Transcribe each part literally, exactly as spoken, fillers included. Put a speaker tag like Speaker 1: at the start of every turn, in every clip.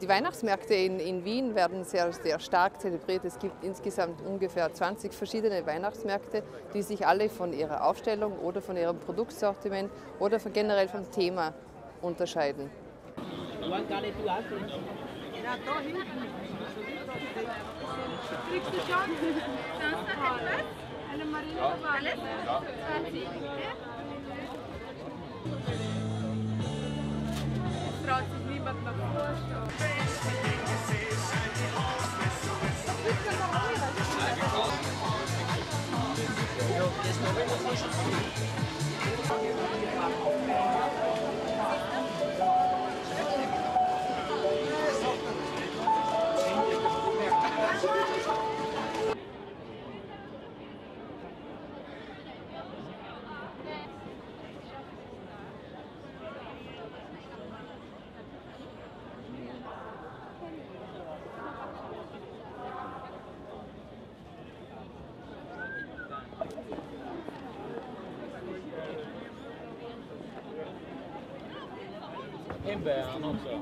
Speaker 1: Weihnachtsmärkte in, in Wien werden sehr, sehr stark zelebriert. Es gibt insgesamt ungefähr zwanzig verschiedene Weihnachtsmärkte, die sich alle von ihrer Aufstellung oder von ihrem Produktsortiment oder von generell vom Thema unterscheiden.
Speaker 2: Kriegst du schon? Sonst noch etwas? Eine Marine alles? zwanzig, bitte. Es traut sich niemand nach vorstellen.
Speaker 3: Himbeeren und so.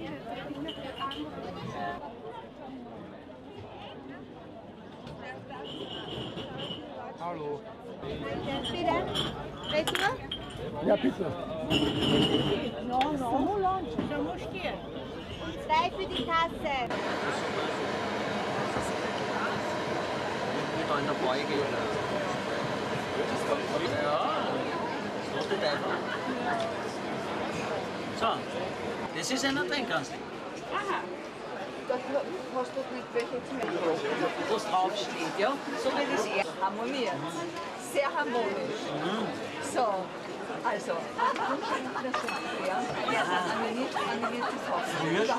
Speaker 3: Hallo.
Speaker 2: Bitte? Bitte?
Speaker 3: Ja, bitte.
Speaker 2: No, no. Da musst du gehen. Drei für die Kasse.
Speaker 4: Wieder in der Beuge. Ja, so steht einfach. So, das ist ein Tränkanst.
Speaker 2: Aha. Das hast du nicht welche zum Beispiel.
Speaker 4: Was draufsteht, ja?
Speaker 2: So wie das eher harmoniert. Sehr harmonisch.
Speaker 4: Mhm.
Speaker 2: So, also. Ja, ja, harmoniert, harmoniertes Hoffen.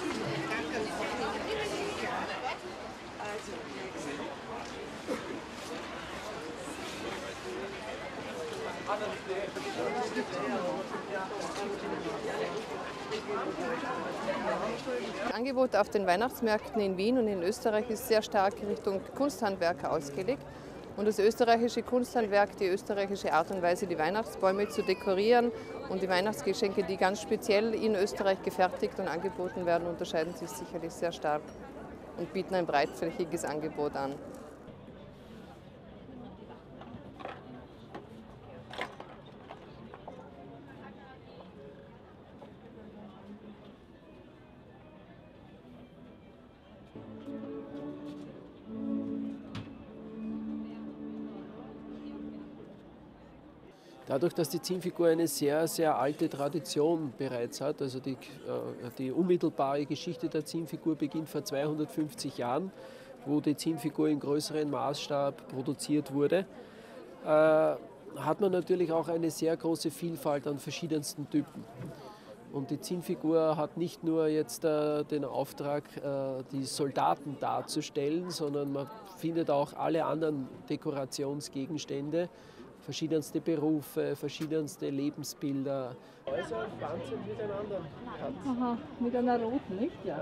Speaker 1: Das Angebot auf den Weihnachtsmärkten in Wien und in Österreich ist sehr stark Richtung Kunsthandwerker ausgelegt. Und das österreichische Kunsthandwerk, die österreichische Art und Weise, die Weihnachtsbäume zu dekorieren und die Weihnachtsgeschenke, die ganz speziell in Österreich gefertigt und angeboten werden, unterscheiden sich sicherlich sehr stark und bieten ein breitflächiges Angebot an.
Speaker 5: Dadurch, dass die Zinnfigur eine sehr, sehr alte Tradition bereits hat, also die, die unmittelbare Geschichte der Zinnfigur beginnt vor zweihundertfünfzig Jahren, wo die Zinnfigur in größerem Maßstab produziert wurde, äh, hat man natürlich auch eine sehr große Vielfalt an verschiedensten Typen. Und die Zinnfigur hat nicht nur jetzt äh, den Auftrag, äh, die Soldaten darzustellen, sondern man findet auch alle anderen Dekorationsgegenstände, verschiedenste Berufe, verschiedenste Lebensbilder. Häuser und Pflanzen miteinander.
Speaker 6: Aha, mit einer roten, nicht? Ja.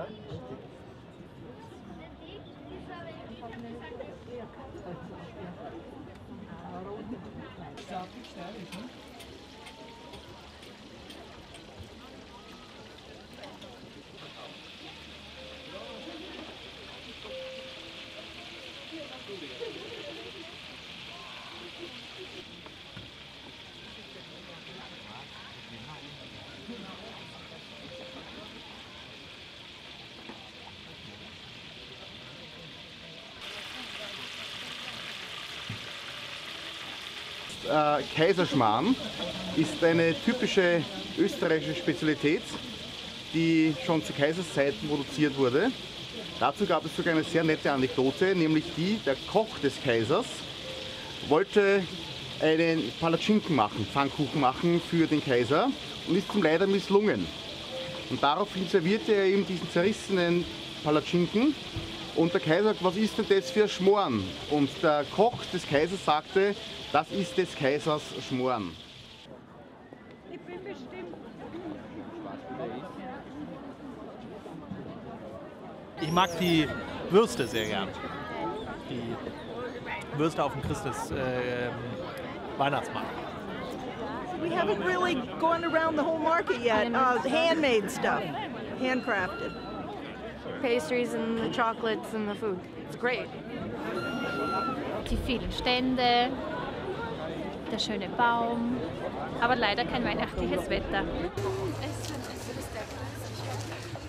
Speaker 7: Äh, Kaiserschmarrn ist eine typische österreichische Spezialität, die schon zu Kaiserszeiten produziert wurde. Dazu gab es sogar eine sehr nette Anekdote, nämlich die, der Koch des Kaisers wollte einen Palatschinken machen, Pfannkuchen machen für den Kaiser und ist ihm leider misslungen. Und daraufhin servierte er ihm diesen zerrissenen Palatschinken und der Kaiser sagte, was ist denn das für Schmoren? Und der Koch des Kaisers sagte, das ist des Kaisers Schmoren.
Speaker 2: Ich bin bestimmt.
Speaker 8: Ich mag die Würste sehr gern. Die Würste auf dem Christus äh, Weihnachtsmarkt.
Speaker 9: We haven't really gone around the whole market yet. Uh, handmade stuff, handcrafted.
Speaker 2: pastries and the chocolates and the food. It's great.
Speaker 10: Die vielen Stände, der schöne Baum, aber leider kein weihnachtliches Wetter.